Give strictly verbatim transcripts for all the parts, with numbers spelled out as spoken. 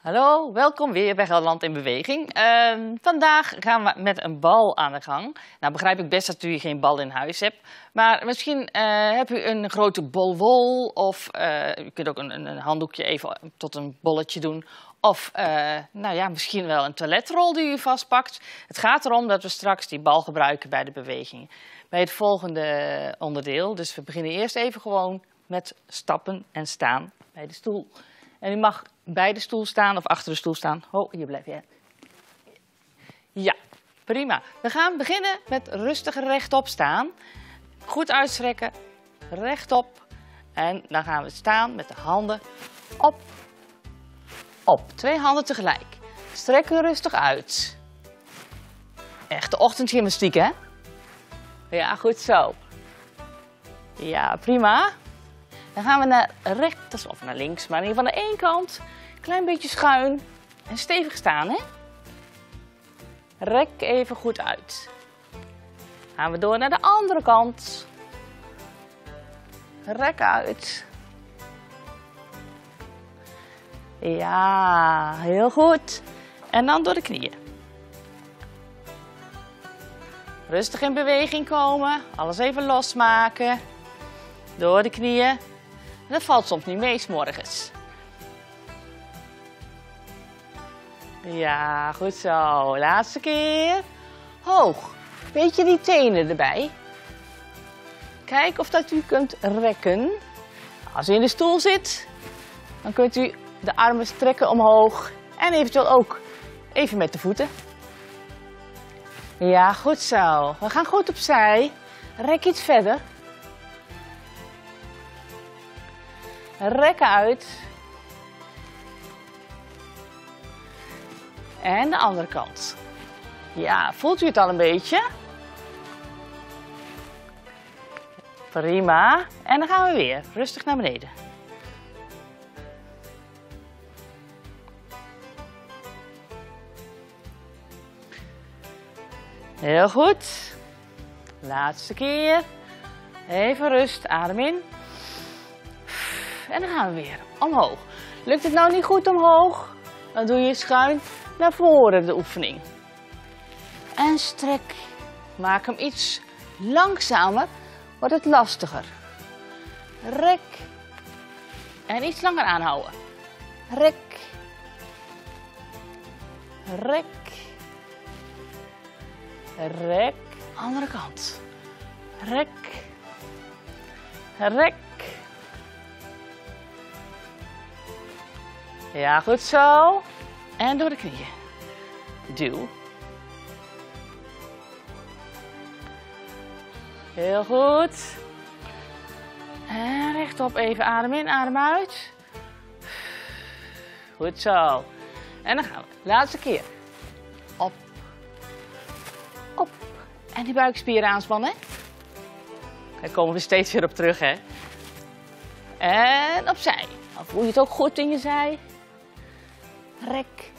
Hallo, welkom weer bij Gelderland in Beweging. Uh, vandaag gaan we met een bal aan de gang. Nou begrijp ik best dat u geen bal in huis hebt. Maar misschien uh, hebt u een grote bol wol. Of uh, u kunt ook een, een handdoekje even tot een bolletje doen. Of uh, nou ja, misschien wel een toiletrol die u vastpakt. Het gaat erom dat we straks die bal gebruiken bij de beweging. Bij het volgende onderdeel. Dus we beginnen eerst even gewoon met stappen en staan bij de stoel. En u mag bij de stoel staan of achter de stoel staan. Oh, hier blijf je. Ja, prima. We gaan beginnen met rustig rechtop staan. Goed uitstrekken, rechtop. En dan gaan we staan met de handen op, op. Twee handen tegelijk. Strekken rustig uit. Echte ochtendgymnastiek, hè? Ja, goed zo. Ja, prima. Dan gaan we naar rechts of naar links, maar in ieder geval naar één kant. Klein beetje schuin en stevig staan, hè? Rek even goed uit. Gaan we door naar de andere kant. Rek uit. Ja, heel goed. En dan door de knieën. Rustig in beweging komen. Alles even losmaken. Door de knieën. Dat valt soms niet mee 's morgens. Ja, goed zo. Laatste keer. Hoog. Beetje die tenen erbij. Kijk of dat u kunt rekken. Als u in de stoel zit, dan kunt u de armen strekken omhoog. En eventueel ook even met de voeten. Ja, goed zo. We gaan goed opzij. Rek iets verder. Rek uit. En de andere kant. Ja, voelt u het al een beetje? Prima. En dan gaan we weer rustig naar beneden. Heel goed. Laatste keer. Even rust, adem in. En dan gaan we weer omhoog. Lukt het nou niet goed omhoog? Dan doe je schuin naar voren de oefening. En strek. Maak hem iets langzamer, wordt het lastiger. Rek. En iets langer aanhouden. Rek. Rek. Rek. Andere kant. Rek. Rek. Ja, goed zo. En door de knieën. Duw. Heel goed. En rechtop even adem in, adem uit. Goed zo. En dan gaan we. Laatste keer. Op. Op. En die buikspieren aanspannen. Daar komen we steeds weer op terug, hè. En opzij. Dan voel je het ook goed in je zij. Rek.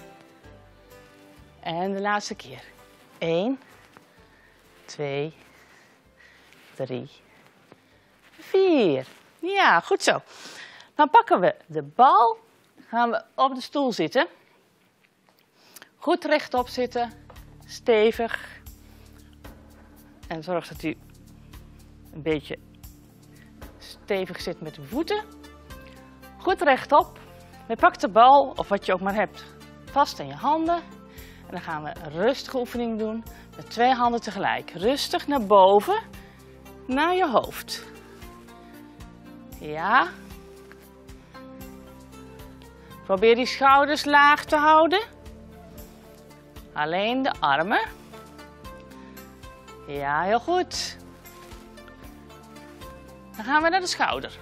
En de laatste keer. één, twee, drie, vier. Ja, goed zo. Dan pakken we de bal. Gaan we op de stoel zitten. Goed rechtop zitten. Stevig. En zorg dat u een beetje stevig zit met de voeten. Goed rechtop. Je pakt de bal, of wat je ook maar hebt, vast in je handen. En dan gaan we een rustige oefening doen met twee handen tegelijk. Rustig naar boven, naar je hoofd. Ja. Probeer die schouders laag te houden. Alleen de armen. Ja, heel goed. Dan gaan we naar de schouder.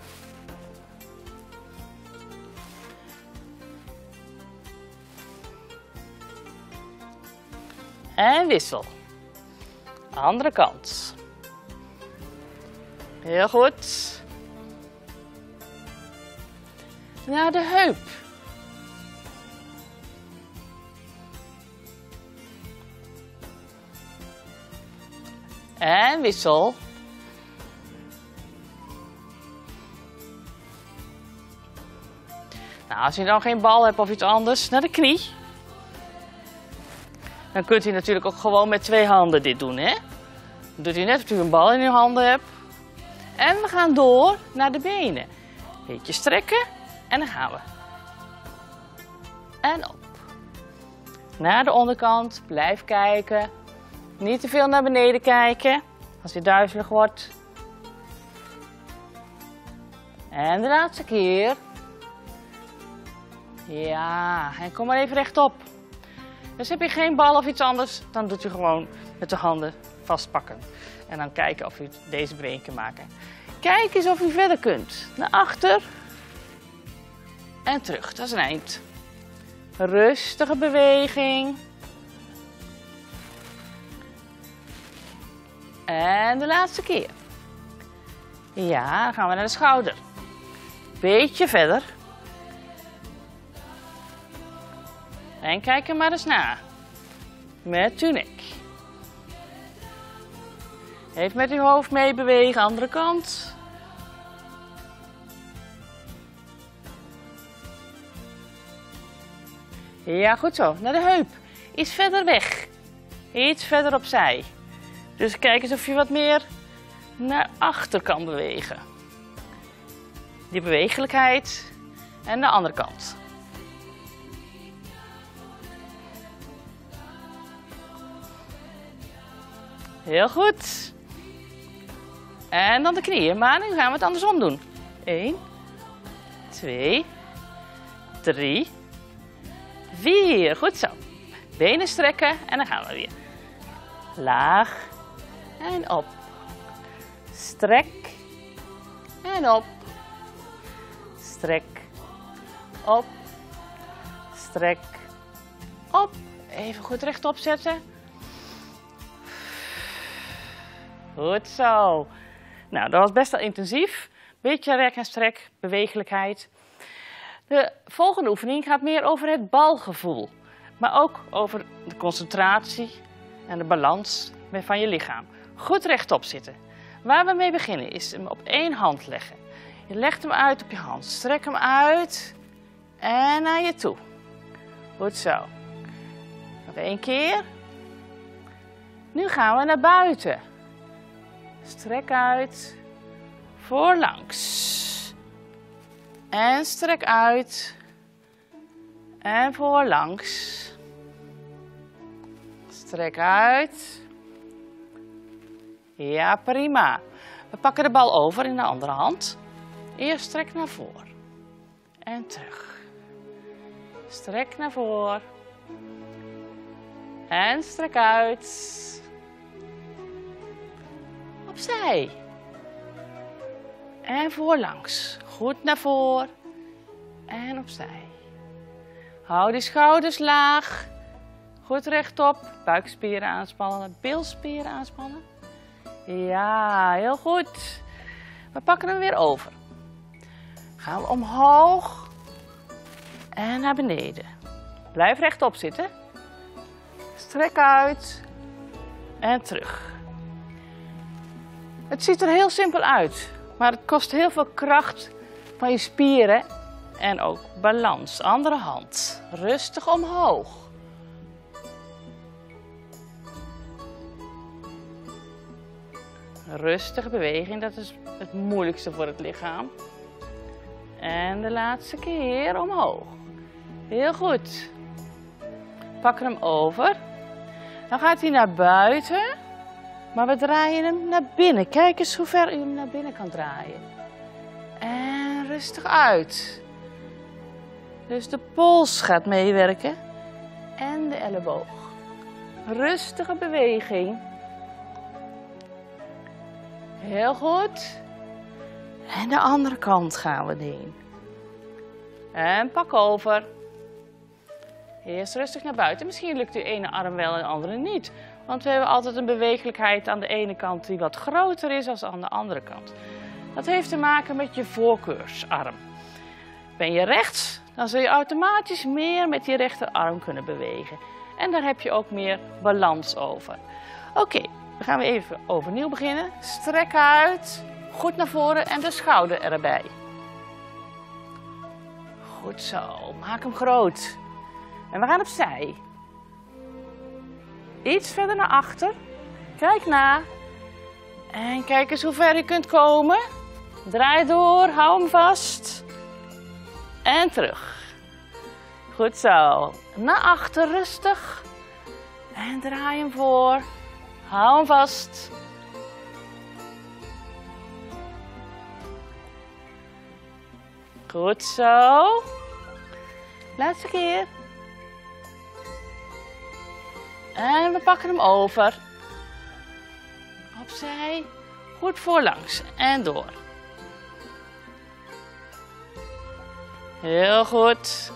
En wissel. Andere kant. Heel goed. Naar de heup. En wissel. Nou, Nou, als je dan geen bal hebt of iets anders, naar de knie. Dan kunt u natuurlijk ook gewoon met twee handen dit doen, hè? Dan doet u net of u een bal in uw handen hebt. En we gaan door naar de benen. Beetje strekken en dan gaan we. En op. Naar de onderkant, blijf kijken. Niet te veel naar beneden kijken, als je duizelig wordt. En de laatste keer. Ja, en kom maar even rechtop. Dus heb je geen bal of iets anders, dan doet u gewoon met de handen vastpakken. En dan kijken of u deze beweging kan maken. Kijk eens of u verder kunt. Naar achter. En terug, dat is een eind. Rustige beweging. En de laatste keer. Ja, dan gaan we naar de schouder. Beetje verder. En kijk er maar eens naar. Met uw nek. Even met uw hoofd meebewegen, andere kant. Ja, goed zo. Naar de heup. Iets verder weg. Iets verder opzij. Dus kijk eens of je wat meer naar achter kan bewegen. Die bewegelijkheid. En de andere kant. Heel goed. En dan de knieën. Maar nu gaan we het andersom doen. één, twee, drie, vier. Goed zo. Benen strekken en dan gaan we weer. Laag en op. Strek en op. Strek, op. Strek, op. Even goed rechtop zetten. Goed zo. Nou, dat was best wel intensief. Beetje rek en strek, bewegelijkheid. De volgende oefening gaat meer over het balgevoel. Maar ook over de concentratie en de balans van je lichaam. Goed rechtop zitten. Waar we mee beginnen is hem op één hand leggen. Je legt hem uit op je hand. Strek hem uit en naar je toe. Goed zo. Nog één keer. Nu gaan we naar buiten. Strek uit. Voorlangs. En strek uit. En voorlangs. Strek uit. Ja, prima. We pakken de bal over in de andere hand. Eerst strek naar voren. En terug. Strek naar voren. En strek uit. Opzij. En voorlangs. Goed naar voren. En opzij. Hou die schouders laag. Goed rechtop. Buikspieren aanspannen. Bilspieren aanspannen. Ja, heel goed. We pakken hem weer over. Gaan we omhoog. En naar beneden. Blijf rechtop zitten. Strek uit. En terug. Het ziet er heel simpel uit. Maar het kost heel veel kracht van je spieren. En ook balans. Andere hand. Rustig omhoog. Rustige beweging, dat is het moeilijkste voor het lichaam. En de laatste keer omhoog. Heel goed. Pak hem over. Dan gaat hij naar buiten. Maar we draaien hem naar binnen. Kijk eens hoe ver u hem naar binnen kan draaien. En rustig uit. Dus de pols gaat meewerken. En de elleboog. Rustige beweging. Heel goed. En de andere kant gaan we heen. En pak over. Eerst rustig naar buiten. Misschien lukt de ene arm wel en de andere niet. Want we hebben altijd een bewegelijkheid aan de ene kant die wat groter is dan aan de andere kant. Dat heeft te maken met je voorkeursarm. Ben je rechts, dan zul je automatisch meer met die rechterarm kunnen bewegen. En daar heb je ook meer balans over. Oké. Okay. Dan gaan we even overnieuw beginnen. Strek uit. Goed naar voren en de schouder erbij. Goed zo. Maak hem groot. En we gaan opzij. Iets verder naar achter. Kijk na. En kijk eens hoe ver je kunt komen. Draai door, hou hem vast. En terug. Goed zo. Naar achter, rustig. En draai hem voor. Hou hem vast. Goed zo. Laatste keer. En we pakken hem over. Opzij. Goed voorlangs en door. Heel goed.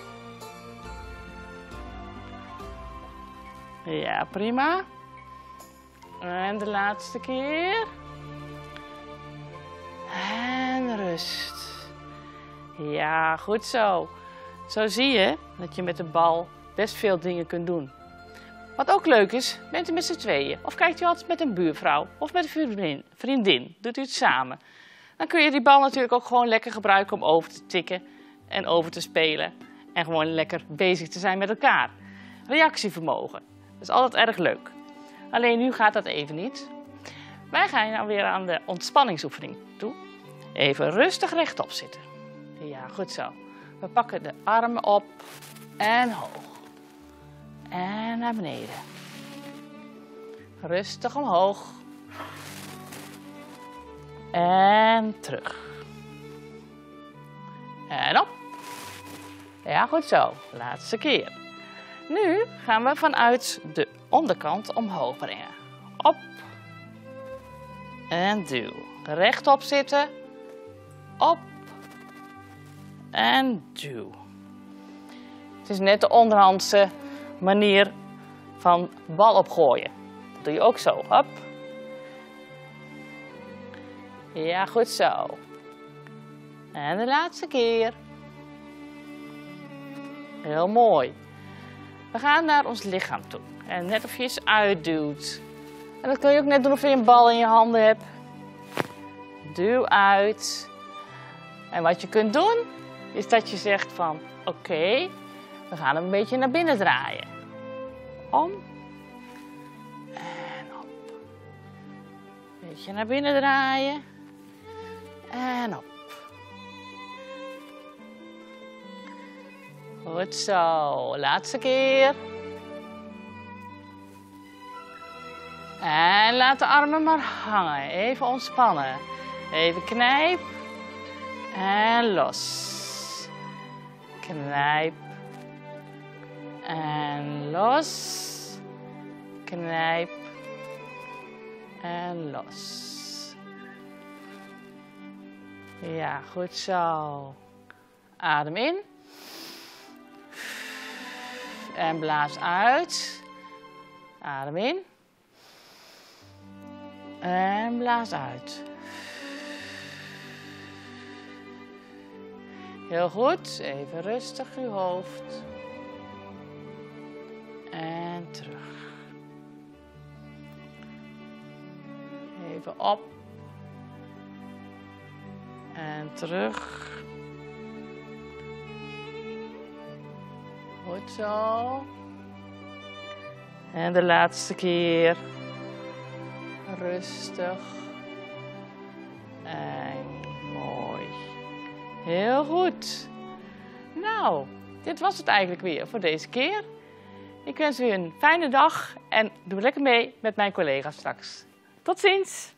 Ja, prima. En de laatste keer. En rust. Ja, goed zo. Zo zie je dat je met de bal best veel dingen kunt doen. Wat ook leuk is, bent u met z'n tweeën. Of kijkt u altijd met een buurvrouw of met een vriendin. vriendin. Doet u het samen. Dan kun je die bal natuurlijk ook gewoon lekker gebruiken om over te tikken en over te spelen. En gewoon lekker bezig te zijn met elkaar. Reactievermogen. Dat is altijd erg leuk. Alleen nu gaat dat even niet. Wij gaan nou weer aan de ontspanningsoefening toe. Even rustig rechtop zitten. Ja, goed zo. We pakken de armen op en hoog. En naar beneden. Rustig omhoog. En terug. En op. Ja, goed zo. Laatste keer. Nu gaan we vanuit de onderkant omhoog brengen. Op. En duw. Rechtop zitten. Op. En duw. Het is net de onderhandse manier van bal opgooien. Dat doe je ook zo. Hop. Ja, goed zo. En de laatste keer. Heel mooi. We gaan naar ons lichaam toe. En net of je eens uitduwt. En dat kun je ook net doen of je een bal in je handen hebt. Duw uit. En wat je kunt doen, is dat je zegt van, oké, okay, we gaan hem een beetje naar binnen draaien. Om. En op. Een beetje naar binnen draaien. En op. Goed zo. Laatste keer. En laat de armen maar hangen. Even ontspannen. Even knijp. En los. Knijp. En los. Knijp. En los. Ja, goed zo. Adem in. En blaas uit. Adem in. En blaas uit. Heel goed. Even rustig uw hoofd. En terug. Even op. En terug. Goed zo. En de laatste keer. Rustig. En mooi. Heel goed. Nou, dit was het eigenlijk weer voor deze keer. Ik wens u een fijne dag en doe lekker mee met mijn collega's straks. Tot ziens!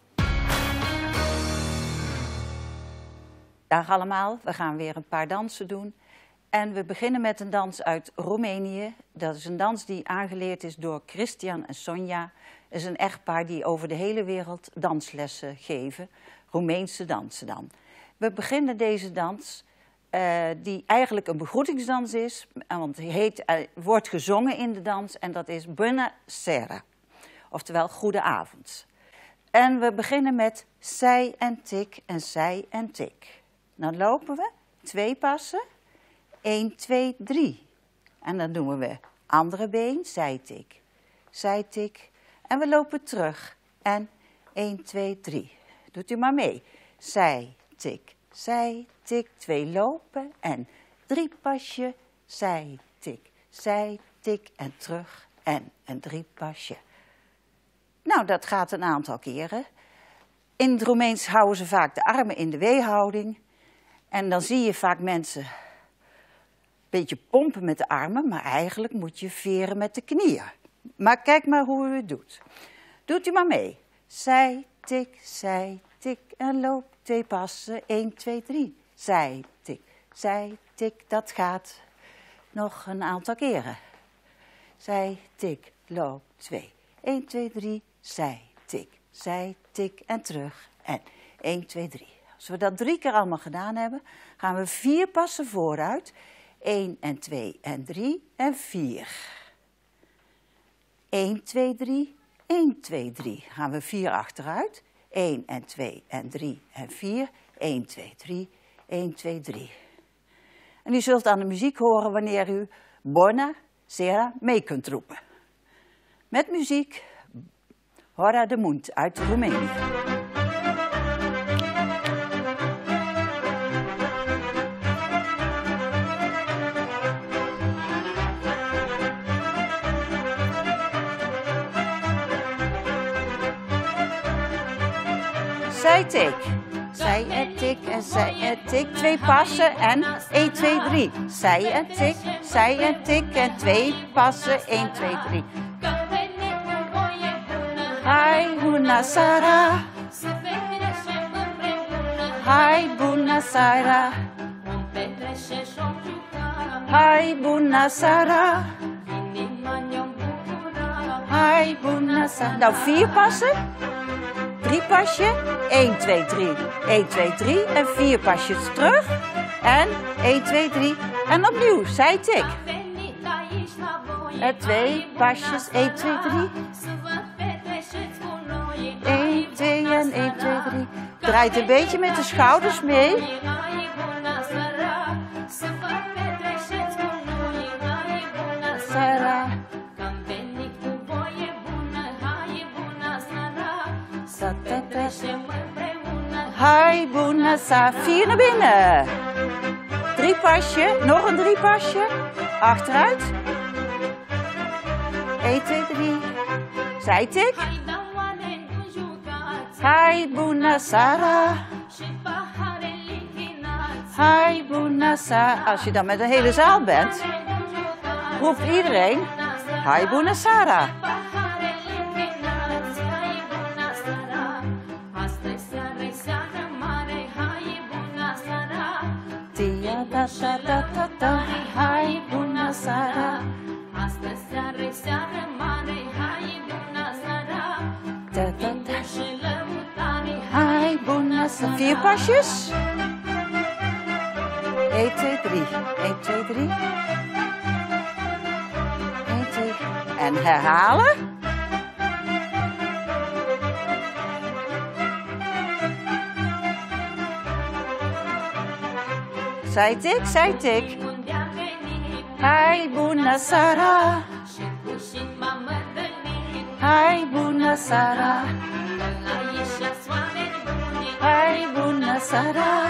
Dag allemaal, we gaan weer een paar dansen doen. En we beginnen met een dans uit Roemenië. Dat is een dans die aangeleerd is door Christian en Sonja. Het is een echtpaar die over de hele wereld danslessen geven. Roemeense dansen dan. We beginnen deze dans, uh, die eigenlijk een begroetingsdans is. Want het heet, uh, wordt gezongen in de dans en dat is Bună seara. Oftewel, goede avond. En we beginnen met zij en tik en zij en tik. Dan lopen we twee passen. één, twee, drie. En dan doen we andere been, zijtik, zijtik. En we lopen terug. En één, twee, drie. Doet u maar mee. Zij, tik, zij, tik, twee lopen en drie pasje, zij, tik, zij, tik en terug en een drie pasje. Nou, dat gaat een aantal keren. In het Roemeens houden ze vaak de armen in de W-houding. En dan zie je vaak mensen een beetje pompen met de armen, maar eigenlijk moet je veren met de knieën. Maar kijk maar hoe u het doet. Doet u maar mee. Zij, tik, zij, tik en loop twee passen. één, twee, drie. Zij, tik, zij, tik. Dat gaat nog een aantal keren. Zij, tik, loop twee. één, twee, drie. Zij, tik, zij, tik en terug. En één, twee, drie. Als we dat drie keer allemaal gedaan hebben, gaan we vier passen vooruit. één en twee en drie en vier. één, twee, drie, één, twee, drie. Gaan we vier achteruit. één en twee en drie en vier. één, twee, drie, één, twee, drie. En u zult aan de muziek horen wanneer u Buona Sera mee kunt roepen. Met muziek Hora de Munt uit Roemenië. Zij, tik. Zij en tik en zij en tik. Twee passen en één, twee, drie. Zij en tik, zij en tik en twee passen. één, twee, drie. Hai, bună seara. Hai, bună seara. Hai, bună seara. Hai, bună seara. Nou, vier passen. Drie pasje. één, twee, drie. één, twee, drie. En vier pasjes terug. En één, twee, drie. En opnieuw. Zij, tik. En twee pasjes. één, twee, drie. één, twee en één, twee, drie. Draait een beetje met de schouders mee. Sarah. Hai, bună seara. Vier naar binnen. Drie pasje. Nog een drie pasje. Achteruit. één, twee, drie. Zij, tik. Hai, bună seara. Hai, bună seara. Als je dan met een hele zaal bent, roept iedereen Hai, bună seara. Tia da da da da da. Hai, bună seara. Da da da. Hai, bună seara. Vier pasjes. één, twee, drie. één, twee, drie. één, twee. En herhalen. Zij, tik, zij, tik. Hai, bună seara. Hai, bună seara. Hai, bună seara.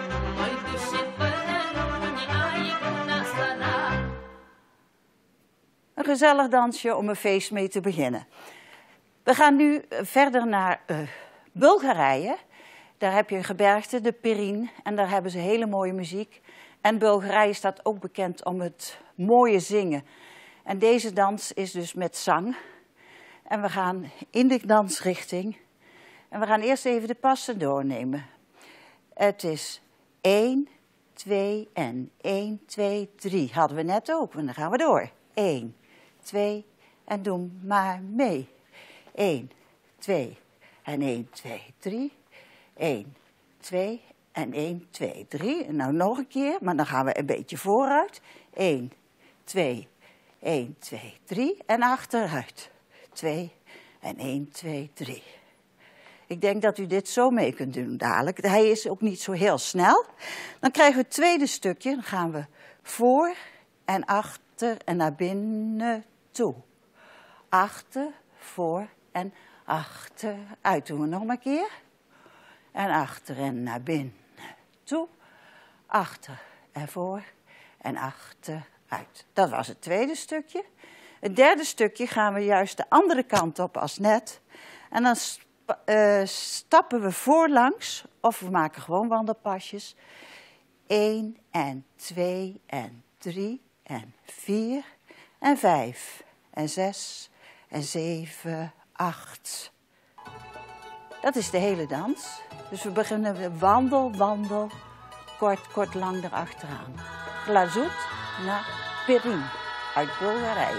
Een gezellig dansje om een feest mee te beginnen. We gaan nu verder naar uh, Bulgarije. Daar heb je een gebergte, de Pirin, en daar hebben ze hele mooie muziek. En Bulgarije staat ook bekend om het mooie zingen. En deze dans is dus met zang. En we gaan in de dansrichting. En we gaan eerst even de passen doornemen. Het is één, twee en één, twee, drie. Hadden we net ook, en dan gaan we door. één, twee en doe maar mee. één, twee en één, twee, drie. één, twee en één, twee, drie. En nou nog een keer, maar dan gaan we een beetje vooruit. één, twee, één, twee, drie. En achteruit. twee en één, twee, drie. Ik denk dat u dit zo mee kunt doen dadelijk. Hij is ook niet zo heel snel. Dan krijgen we het tweede stukje. Dan gaan we voor en achter en naar binnen toe. Achter, voor en achteruit. Doen we nog maar een keer. En achter en naar binnen toe, achter en voor en achteruit. Dat was het tweede stukje. Het derde stukje gaan we juist de andere kant op als net. En dan uh, stappen we voorlangs, of we maken gewoon wandelpasjes. één en twee en drie en vier en vijf en zes en zeven, acht. Dat is de hele dans. Dus we beginnen met wandel, wandel, kort, kort, lang erachteraan. Glazoet naar Perin uit Bulgarije.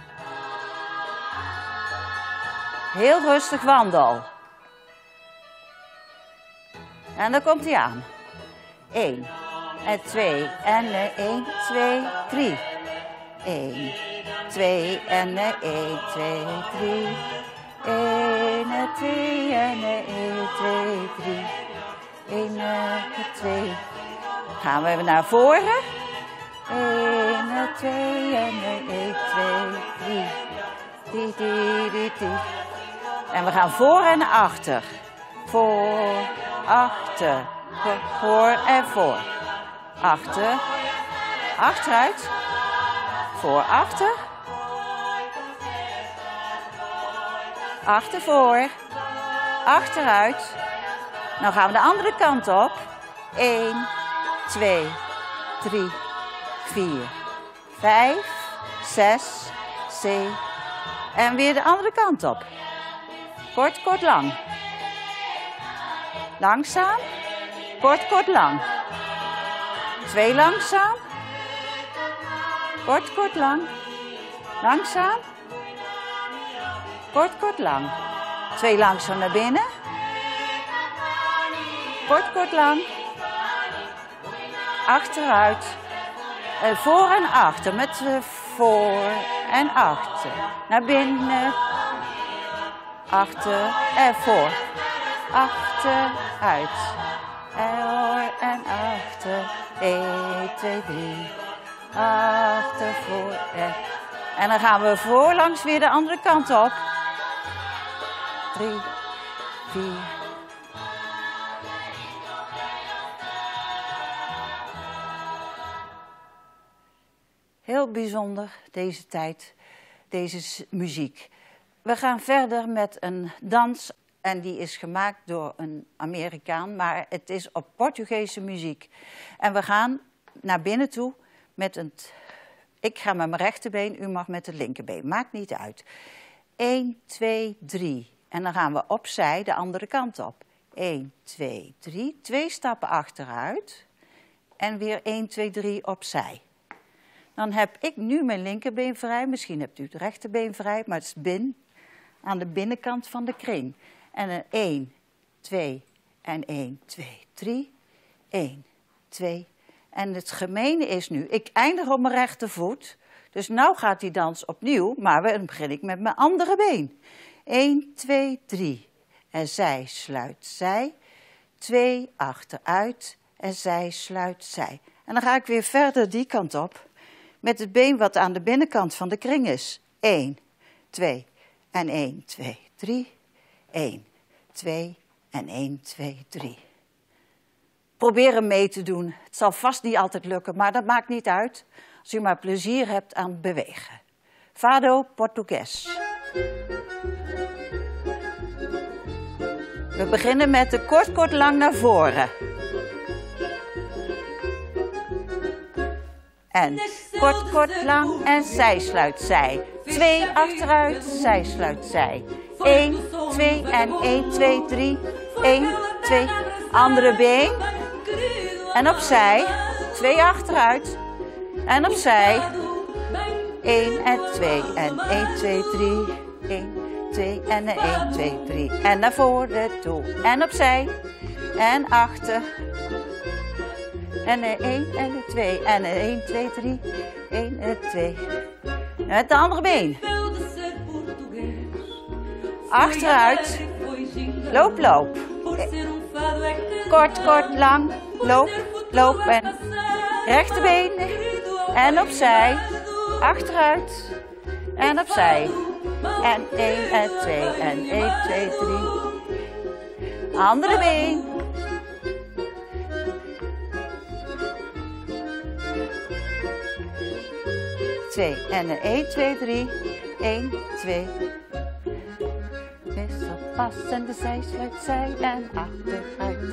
Heel rustig wandel. En dan komt hij aan. één en twee en één, twee, drie. één, twee en één, twee, drie. één en twee en één, twee, drie. één en twee. Gaan we naar voren. één en twee en één, twee, drie. Die, die, die, die. En we gaan voor en achter. Voor, achter. Voor en voor. Achter. Achteruit. Voor, achter. Achter, voor. Achteruit. Nou gaan we de andere kant op. één, twee, drie, vier, vijf, zes, zeven. En weer de andere kant op. Kort, kort, lang. Langzaam. Kort, kort, lang. Twee langzaam. Kort, kort, lang. Langzaam. Kort, kort, lang. Twee langzaam naar binnen. Kort, kort, lang. Achteruit. Uh, voor en achter. Met uh, voor en achter. Naar binnen. Achter en voor. Achteruit. En voor en achter. één, twee, drie. Achter, voor en... En dan gaan we voorlangs weer de andere kant op. drie, vier. Heel bijzonder deze tijd, deze muziek. We gaan verder met een dans en die is gemaakt door een Amerikaan, maar het is op Portugese muziek. En we gaan naar binnen toe met een... Ik ga met mijn rechterbeen, u mag met het linkerbeen, maakt niet uit. één, twee, drie. En dan gaan we opzij de andere kant op. één, twee, drie. Twee stappen achteruit. En weer één, twee, drie opzij. Dan heb ik nu mijn linkerbeen vrij. Misschien hebt u het rechterbeen vrij, maar het is bin, aan de binnenkant van de kring. En een één, twee en één, twee, drie. één, twee. En het gemene is nu, ik eindig op mijn rechtervoet. Dus nu gaat die dans opnieuw, maar dan begin ik met mijn andere been. één, twee, drie. En zij sluit zij. twee, achteruit. En zij sluit zij. En dan ga ik weer verder die kant op. Met het been wat aan de binnenkant van de kring is. één, twee en één, twee, drie. één, twee en één, twee, drie. Probeer hem mee te doen. Het zal vast niet altijd lukken, maar dat maakt niet uit. Als u maar plezier hebt aan het bewegen. Fado Portugues. We beginnen met de kort, kort, lang naar voren. En kort, kort, lang en zij sluit zij. Twee achteruit, zij sluit zij. één, twee en één, twee, drie. één, twee, andere been. En opzij. Twee achteruit. En opzij. één en twee en één, twee, drie. één, twee en één, twee, drie. En naar voren toe. En opzij. En achter. En een één en een twee. En een één, twee, drie. één en twee. Met de andere been. Achteruit. Loop, loop. Kort, kort, lang. Loop, loop. En rechterbeen. En opzij. Achteruit. En opzij. En één en twee. En één, twee, drie. Andere been. twee en een één, twee, drie. één, twee. Wissel pas en de zij sluit zij en achteruit.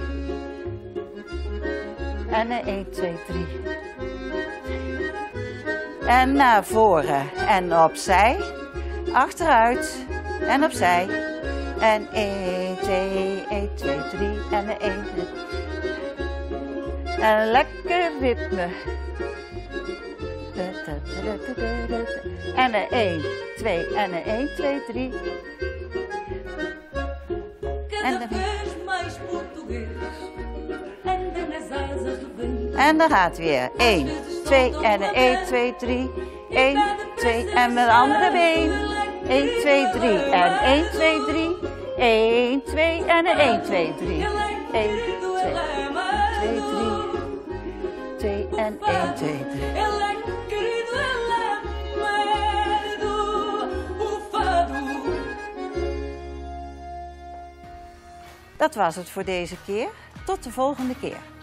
En een één, twee, drie. En naar voren en opzij. Achteruit en opzij. En één, twee, één, twee, drie en een één. En lekker ritme. En een één, twee en een één, twee, drie. En dan, en dan gaat weer één, twee en een één, twee, drie. één, twee en met de andere been. één, twee, drie en één, twee, drie. één, twee en een één, twee, drie. één, twee, twee, drie. twee en één, twee, drie. Dat was het voor deze keer. Tot de volgende keer.